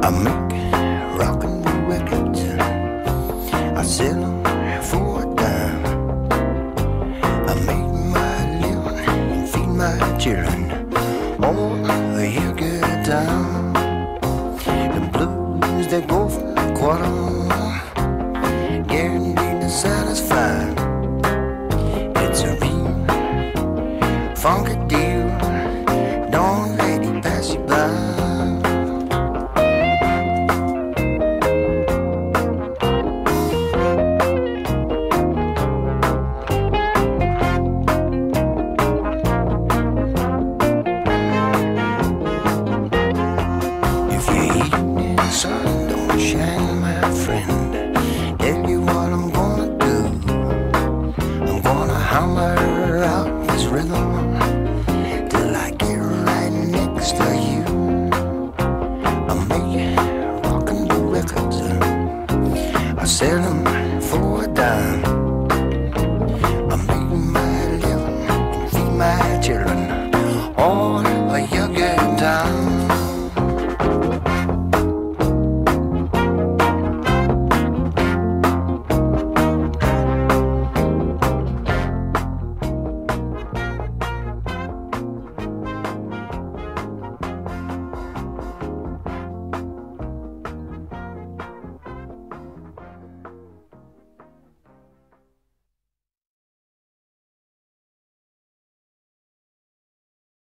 I make rock and roll records. I sell them for a dime. I make my living and feed my children. Oh, you good time. The blues that go for a quarter, guaranteed to satisfy. It's a real funky deal. Don't let it pass you by. Sun don't shine, my friend. Tell you what I'm gonna do. I'm gonna hammer out this rhythm till I get right next to you. I make rock and roll records. I sell them